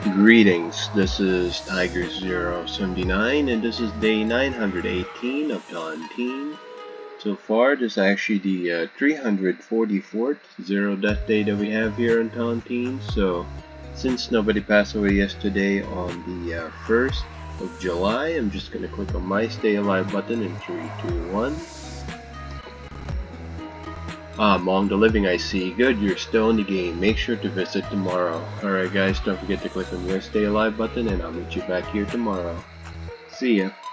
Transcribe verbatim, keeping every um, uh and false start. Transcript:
Greetings, this is Tiger zero seven nine and this is day nine hundred eighteen of Tontine. So far, this is actually the uh, three hundred forty-fourth zero death day that we have here in Tontine. So, since nobody passed away yesterday on the uh, first of July, I'm just going to click on my stay alive button in three, two, one. Ah, among the living I see. Good, you're still in the game. Make sure to visit tomorrow. Alright guys, don't forget to click on your stay alive button and I'll meet you back here tomorrow. See ya.